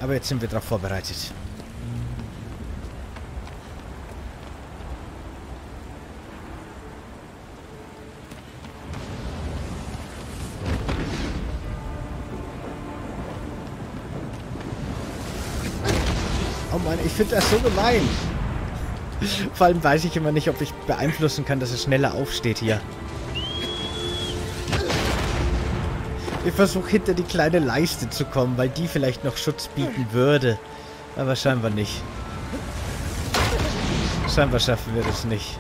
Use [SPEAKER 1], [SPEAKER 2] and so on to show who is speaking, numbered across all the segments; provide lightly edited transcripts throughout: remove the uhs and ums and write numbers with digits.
[SPEAKER 1] Aber jetzt sind wir darauf vorbereitet. Oh Mann, ich finde das so gemein. Vor allem weiß ich immer nicht, ob ich beeinflussen kann, dass es schneller aufsteht hier. Ich versuche hinter die kleine Leiste zu kommen, weil die vielleicht noch Schutz bieten würde. Aber scheinbar nicht. Scheinbar schaffen wir das nicht.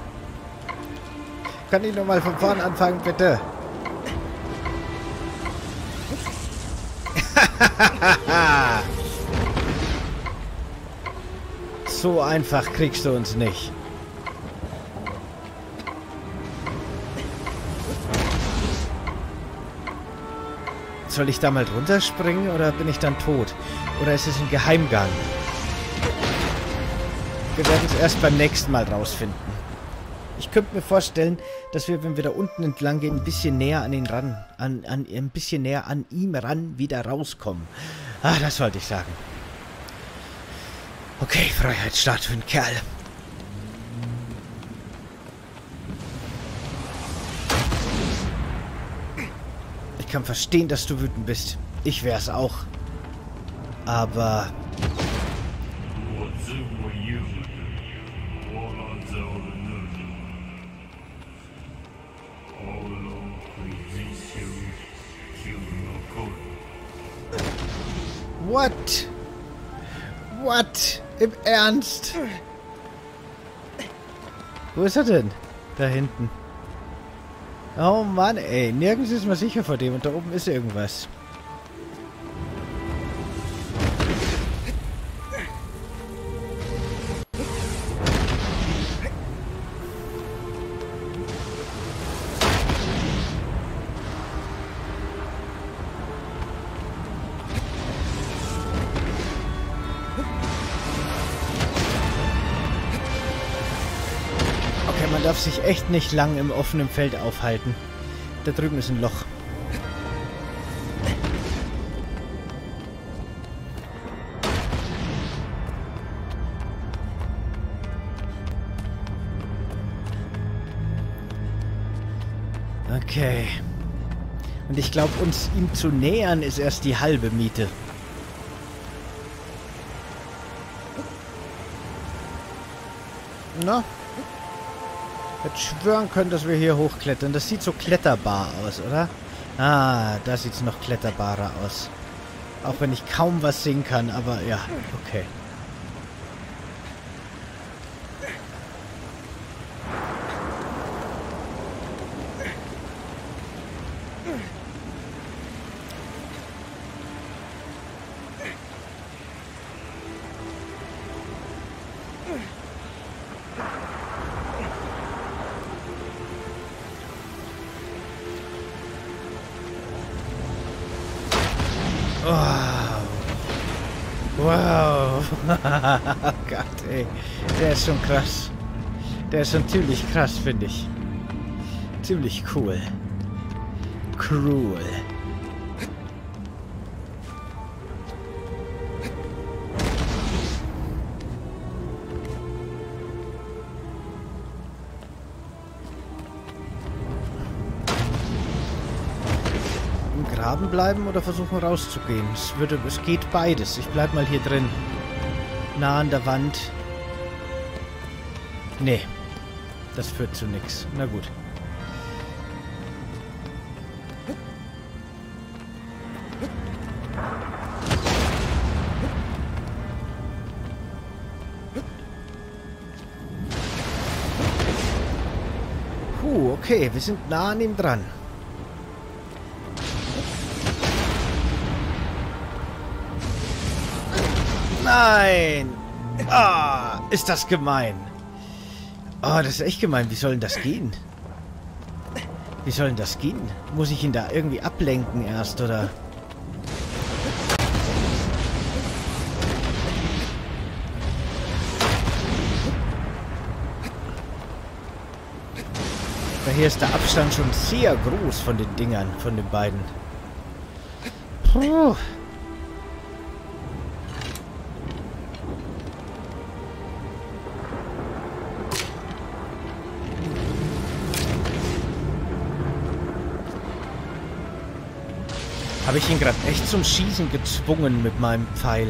[SPEAKER 1] Kann ich nochmal von vorn anfangen, bitte? So einfach kriegst du uns nicht. Soll ich da mal drunter springen oder bin ich dann tot? Oder ist es ein Geheimgang? Wir werden es erst beim nächsten Mal rausfinden. Ich könnte mir vorstellen, dass wir, wenn wir da unten entlang gehen, ein bisschen näher an ihn ran, ein bisschen näher an ihm ran wieder rauskommen. Ah, das wollte ich sagen. Okay, Freiheitsstart für den Kerl. Ich kann verstehen, dass du wütend bist. Ich wär's auch. Aber... What? What? Im Ernst? Wo ist er denn? Da hinten. Oh Mann, ey. Nirgends ist man sicher vor dem. Und da oben ist irgendwas. Man darf sich echt nicht lang im offenen Feld aufhalten. Da drüben ist ein Loch. Okay. Und ich glaube, uns ihm zu nähern, ist erst die halbe Miete. Na? Hätte schwören können, dass wir hier hochklettern. Das sieht so kletterbar aus, oder? Ah, da sieht es noch kletterbarer aus. Auch wenn ich kaum was sehen kann, aber ja, okay. Wow. Oh Gott, ey. Der ist schon krass. Der ist schon ziemlich krass, finde ich. Ziemlich cool. Cruel. Graben bleiben oder versuchen rauszugehen? Es geht beides. Ich bleib mal hier drin. Nah an der Wand. Nee. Das führt zu nichts. Na gut. Okay. Wir sind nah an ihm dran. Nein! Ah, ist das gemein. Oh, das ist echt gemein. Wie soll denn das gehen? Wie soll denn das gehen? Muss ich ihn da irgendwie ablenken erst, oder? Hier ist der Abstand schon sehr groß von den Dingern, von den beiden. Puh. Habe ich ihn gerade echt zum Schießen gezwungen mit meinem Pfeil.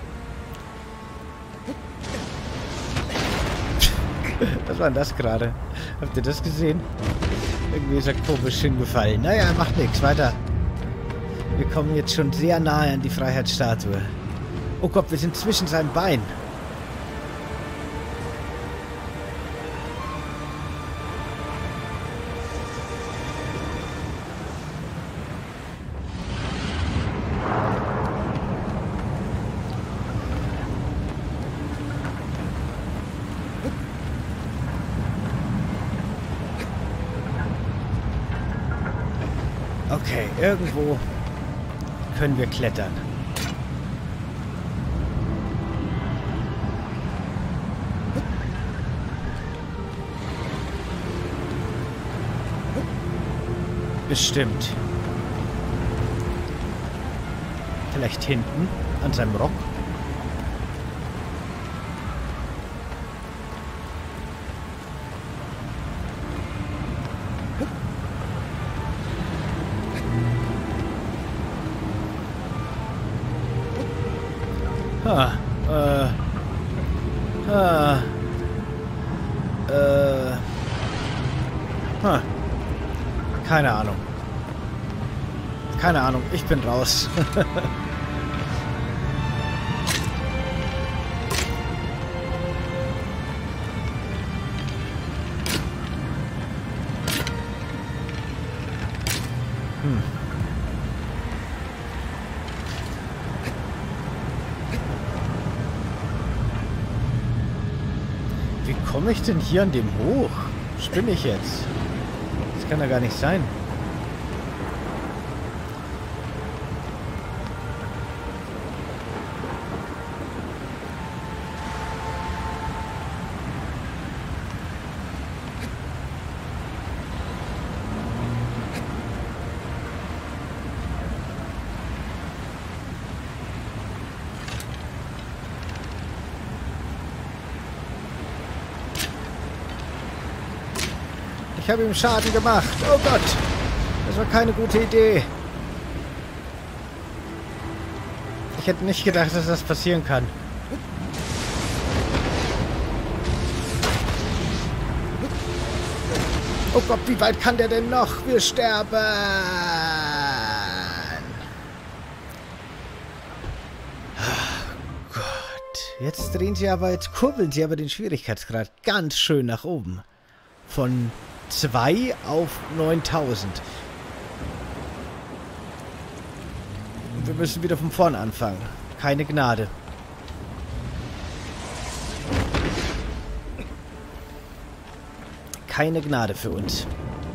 [SPEAKER 1] Was war denn das gerade? Habt ihr das gesehen? Irgendwie ist er komisch hingefallen. Naja, macht nichts. Weiter. Wir kommen jetzt schon sehr nahe an die Freiheitsstatue. Oh Gott, wir sind zwischen seinem Bein. Okay, irgendwo können wir klettern. Bestimmt. Vielleicht hinten an seinem Rock. Keine Ahnung. Keine Ahnung, ich bin raus. Wie komme ich denn hier an dem hoch? Spinne ich jetzt? Das kann ja gar nicht sein. Ich habe ihm Schaden gemacht. Oh Gott. Das war keine gute Idee. Ich hätte nicht gedacht, dass das passieren kann. Oh Gott, wie weit kann der denn noch? Wir sterben. Oh Gott. Jetzt kurbeln sie aber den Schwierigkeitsgrad ganz schön nach oben. Von 2 auf 9000. Wir müssen wieder von vorn anfangen. Keine Gnade. Keine Gnade für uns.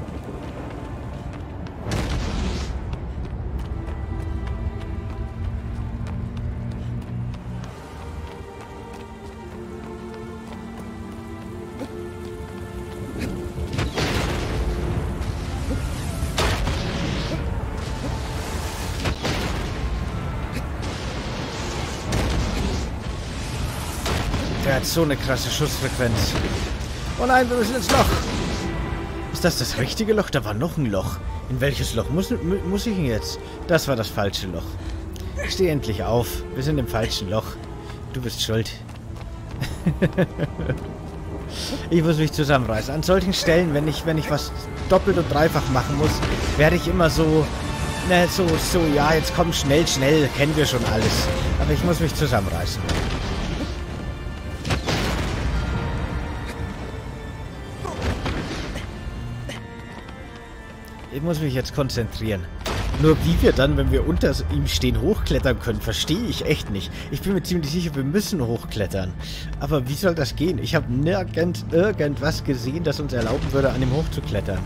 [SPEAKER 1] Der hat so eine krasse Schussfrequenz. Oh nein, wir müssen ins Loch. Ist das richtige Loch? Da war noch ein Loch. In welches Loch muss ich denn jetzt? Das war das falsche Loch. Steh endlich auf. Wir sind im falschen Loch. Du bist schuld. Ich muss mich zusammenreißen. An solchen Stellen, wenn ich was doppelt und dreifach machen muss, werde ich immer so... ja, jetzt komm, schnell, kennen wir schon alles. Aber ich muss mich zusammenreißen. Ich muss mich jetzt konzentrieren. Nur wie wir dann, wenn wir unter ihm stehen, hochklettern können, verstehe ich echt nicht. Ich bin mir ziemlich sicher, wir müssen hochklettern. Aber wie soll das gehen? Ich habe nirgends irgendwas gesehen, das uns erlauben würde, an ihm hochzuklettern.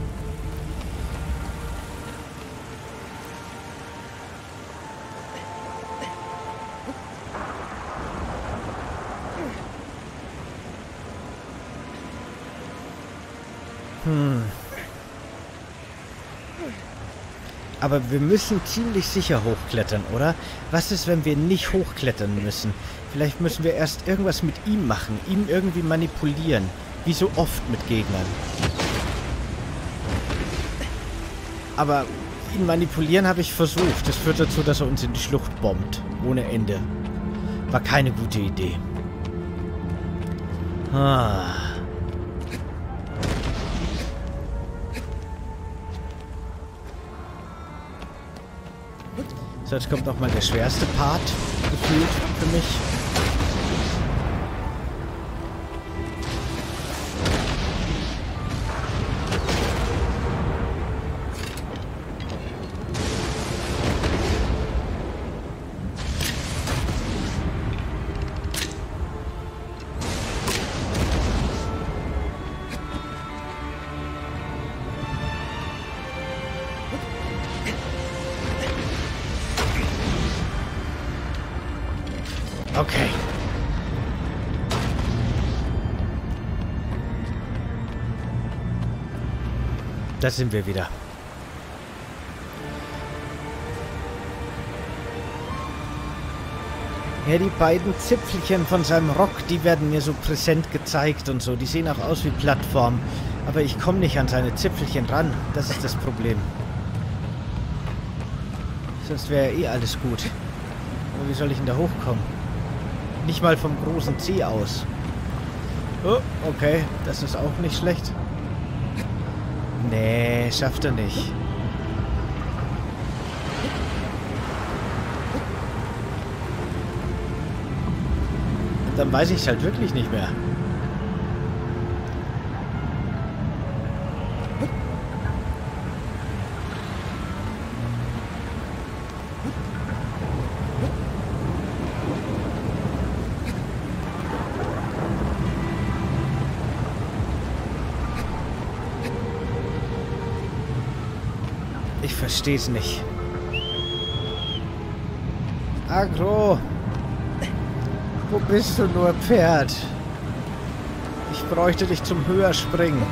[SPEAKER 1] Aber wir müssen ziemlich sicher hochklettern, oder? Was ist, wenn wir nicht hochklettern müssen? Vielleicht müssen wir erst irgendwas mit ihm machen, ihn irgendwie manipulieren. Wie so oft mit Gegnern. Aber Ihn manipulieren habe ich versucht. Das führt dazu, dass er uns in die Schlucht bombt. Ohne Ende. War keine gute Idee. Ah. So, jetzt kommt nochmal der schwerste Part, gefühlt, für mich. Okay. Da sind wir wieder. Ja, die beiden Zipfelchen von seinem Rock, die werden mir so präsent gezeigt und so. Die sehen auch aus wie Plattformen. Aber ich komme nicht an seine Zipfelchen ran. Das ist das Problem. Sonst wäre eh alles gut. Aber wie soll ich denn da hochkommen? Nicht mal vom großen C aus. Oh, okay. Das ist auch nicht schlecht. Nee, schafft er nicht. Und dann weiß ich es halt wirklich nicht mehr. Ich verstehe es nicht. Agro! Wo bist du nur, Pferd? Ich bräuchte dich zum Höherspringen.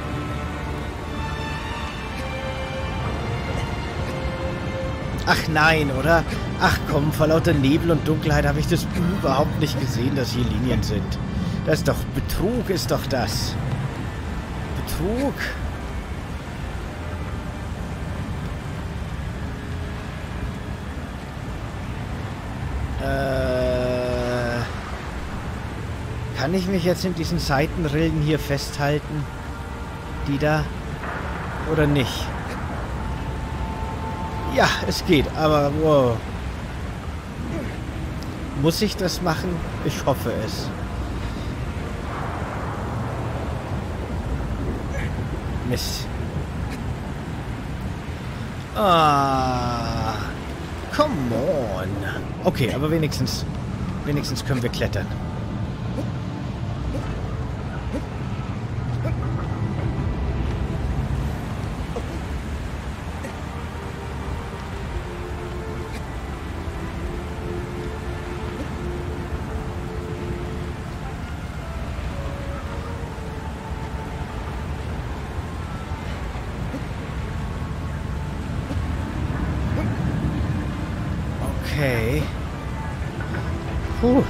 [SPEAKER 1] Ach nein, oder? Ach komm, vor lauter Nebel und Dunkelheit habe ich das überhaupt nicht gesehen, dass hier Linien sind. Das ist doch Betrug, ist doch das. Betrug? Kann ich mich jetzt in diesen Seitenrillen hier festhalten? Die da? Oder nicht? Ja, es geht, aber wow. Muss ich das machen? Ich hoffe es. Mist. Ah. Come on. Okay, aber wenigstens können wir klettern. Okay. Puh.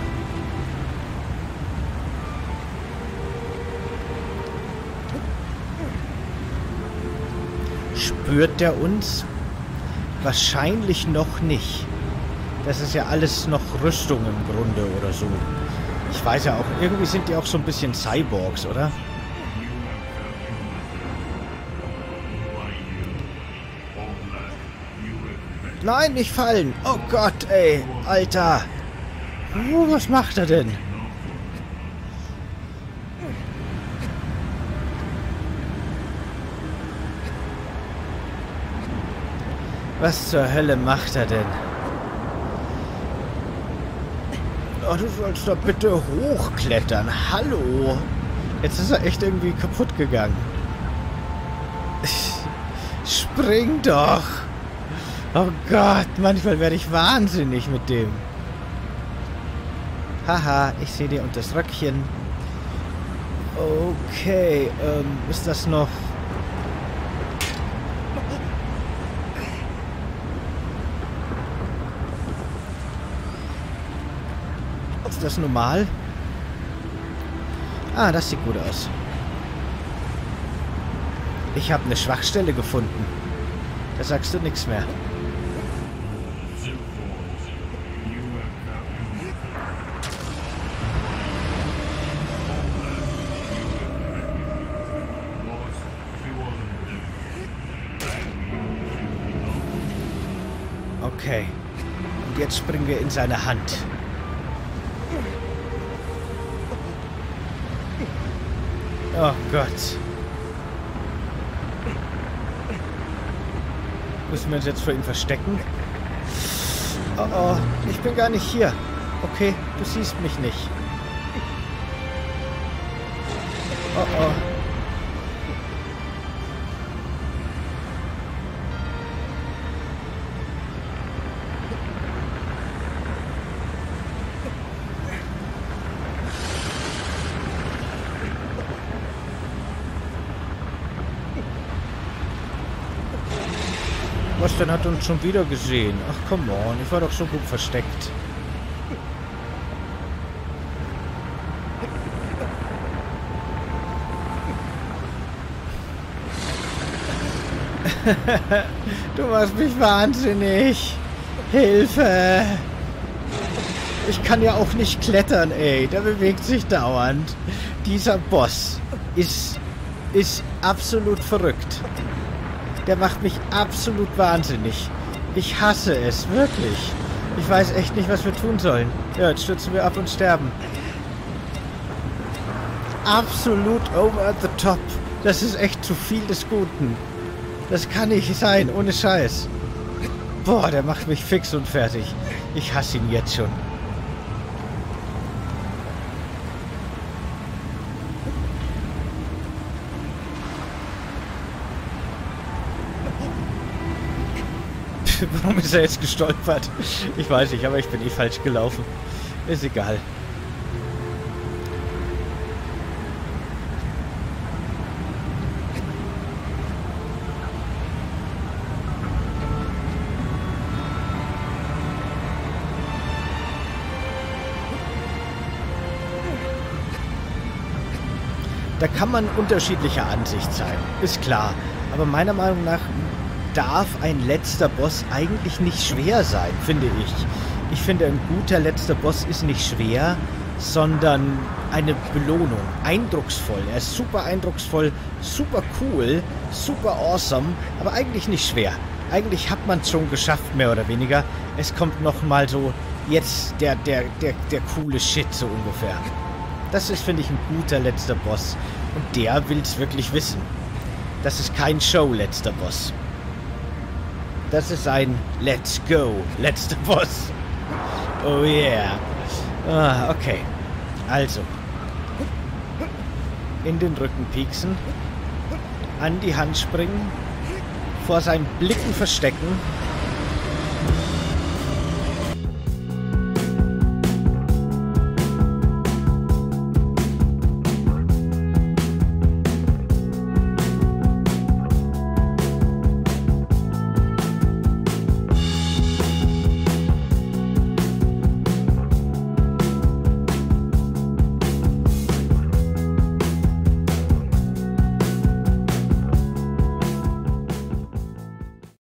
[SPEAKER 1] Spürt der uns? Wahrscheinlich noch nicht. Das ist ja alles noch Rüstung im Grunde oder so. Ich weiß ja auch, irgendwie sind die auch so ein bisschen Cyborgs, oder? Nein, nicht fallen. Oh Gott, ey. Alter. Was macht er denn? Was zur Hölle macht er denn? Oh, du sollst doch bitte hochklettern. Hallo. Jetzt ist er echt irgendwie kaputt gegangen. Spring doch. Oh Gott, manchmal werde ich wahnsinnig mit dem. Haha, ich sehe dir unter das Röckchen. Okay, ist das noch... Ist das normal? Ah, das sieht gut aus. Ich habe eine Schwachstelle gefunden. Da sagst du nichts mehr. Okay. Und jetzt springen wir in seine Hand. Oh Gott. Müssen wir uns jetzt vor ihm verstecken? Oh oh, ich bin gar nicht hier. Okay, du siehst mich nicht. Oh oh. Was denn, hat uns schon wieder gesehen? Ach, come on, ich war doch so gut versteckt. Du machst mich wahnsinnig. Hilfe! Ich kann ja auch nicht klettern, ey. Der bewegt sich dauernd. Dieser Boss ist absolut verrückt. Der macht mich absolut wahnsinnig. Ich hasse es, wirklich. Ich weiß echt nicht, was wir tun sollen. Ja, jetzt stürzen wir ab und sterben. Absolut over the top. Das ist echt zu viel des Guten. Das kann nicht sein, ohne Scheiß. Boah, der macht mich fix und fertig. Ich hasse ihn jetzt schon. Warum ist er jetzt gestolpert? Ich weiß nicht, aber ich bin eh falsch gelaufen. Ist egal. Da kann man unterschiedlicher Ansicht sein, ist klar. Aber meiner Meinung nach darf ein letzter Boss eigentlich nicht schwer sein, finde ich. Ich finde, ein guter letzter Boss ist nicht schwer, sondern eine Belohnung. Eindrucksvoll. Er ist super eindrucksvoll, super cool, super awesome, aber eigentlich nicht schwer. Eigentlich hat man es schon geschafft, mehr oder weniger. Es kommt nochmal so, jetzt der coole Shit, so ungefähr. Das ist, finde ich, ein guter letzter Boss. Und der will es wirklich wissen. Das ist kein Show-letzter Boss. Das ist ein Let's Go letzter Boss. Oh yeah. Ah, okay. Also. In den Rücken pieksen. An die Hand springen. Vor seinen Blicken verstecken.